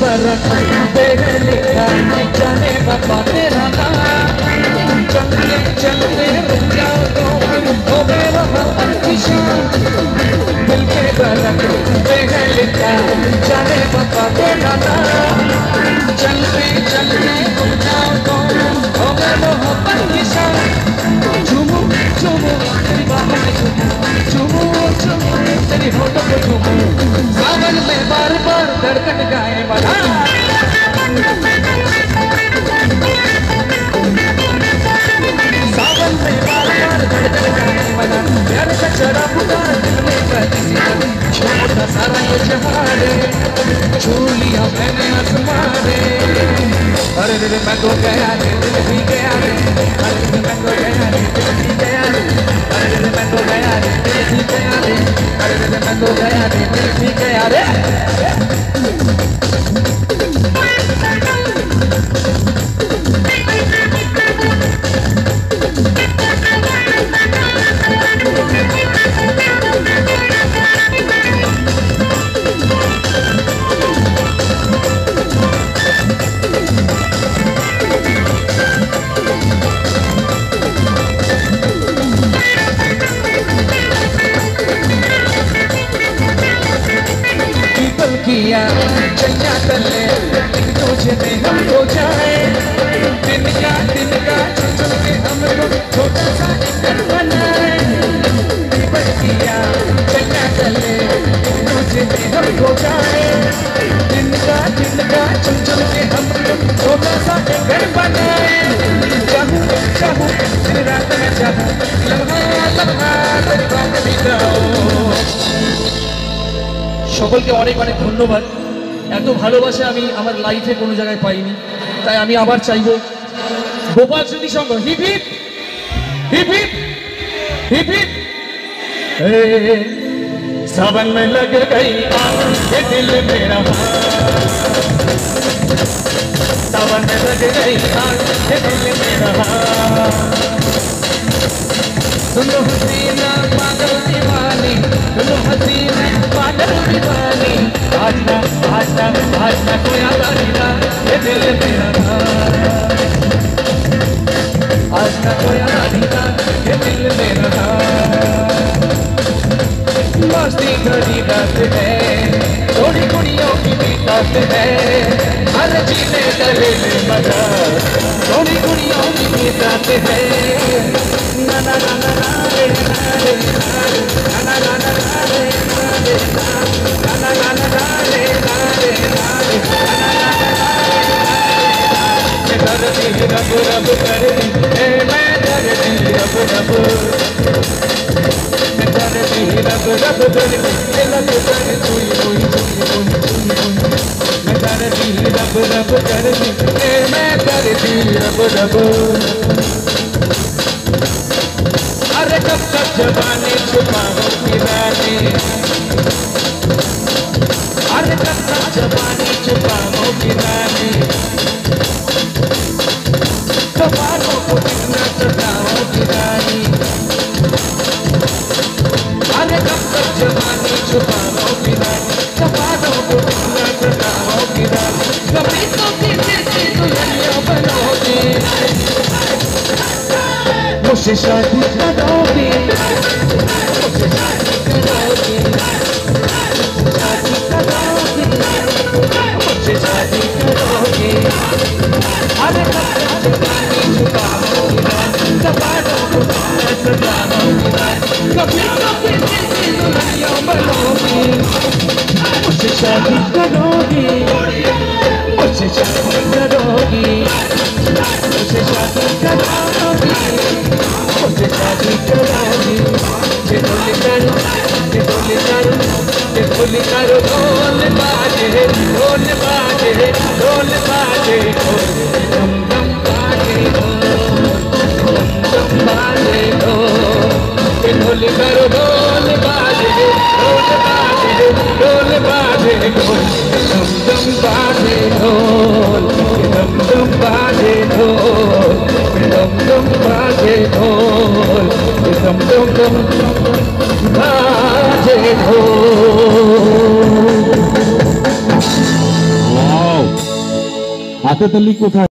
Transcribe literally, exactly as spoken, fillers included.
बरस तेरे लिखा जाने बाबा तेरा नाम चलते चलते रुक जाओ तो हो गए वहाँ की शाम दिल के बरस तेरे लिखा जाने बाबा तेरा नाम चलते चलते रुक जाओ तो हो गए वहाँ की शाम झूमो झूमो तेरी बाहों में झूमो झूमो तेरी होठों पे झूमो सावन में बार बार धड़कन गाए वाला सावन में बार बार धड़कन गाए वाला प्यार का चढ़ा पुकार दिल में बरसी छोटा सारा ये जहारे छू लिया मैंने आसमाने अरे रे मैं तो गया रे दिल भी गया रे अरे रे मैं तो गया रे दिल भी गया रे अरे रे मैं तो गया रे दिल भी गया रे अरे रे मैं तो गया रे दिल भी गया रे किया चैया तले तुझे में हम हो जाए दिन का दिन का चुन चुन के हमको छोटा सा घर बनाए किया चैया तले तुझे में हम हो जाए दिन का दिन का चुन चुन के हमको छोटा सा घर बनाए चाहूं चाहूं दिन रात में चाहूं लम्हा लम्हा तेरे बात भी करो সকলকে অনেক অনেক ধন্যবাদ এত ভালোবাসা আমি আমার লাইফে কোনো জায়গায় পাইনি তাই আমি আবার চাইবো Gopal Smriti Sangha hip hip hip hip hip hip सावन में लग गई आग ये दिल मेरा सावन में लग गई आग ये दिल मेरा सुनो हसीना पागल दीवानी सुनो हसीना पागल दीवानी आज ना आज ना आज ना कोई आवाज़ ये दिल मेरा आज ना कोई आवाज़ ये दिल मेरा मस्ती घड़ी रात है थोड़ी कुड़ियों की भी रात है हर जीने डरे में मजा थोड़ी कुड़ियों की भी रात है ना ना ना ना ना रे ना रे ना ना ना ना रे ना रे ना ना ना ना रे ना रे ना रे मैं धरती रब रब कर दी मैं धरती रब रब मैं धरती रब रब कर दी लग कर तुई तुई तुई मैं धरती रब रब कर दी मैं धरती रब रब अरे कब तक जवानी छुपाओगी रानी अरे कब तक जवानी छुपाओगी रानी कबारों को कितना सताओगी रानी अरे कब तक जवानी छुपाओगी रानी कबारों को कितना सताओगी रानी कभी तो किसी की दुल्हनिया बनोगी मुझसे शादी करोगी मुझसे शादी करोगी शादी करोगी मुझसे शादी करोगी अरे कब तक जवानी छुपाओगी कबारों को सजाओगी कभी तो किसी की दुल्हनिया बनोगी मुझसे शादी करोगी मुझसे शादी करोगी मुझसे शादी करोगी मुझसे शादी करोगी जे बोली करो जे बोली करो जे बोली करो ढोल बाजे ढोल बाजे ढोल बाजे धम धम बाजे धम धम बाजे ढोल करो ढोल बाजे ढोल बाजे ढोल बाजे ढोल धम धम बाजे ढोल धम धम बाजे ढोल धम धम बाजे ढोल धम धम धम बाजे ढोल। वाओ সাদেত আলী কোথায়?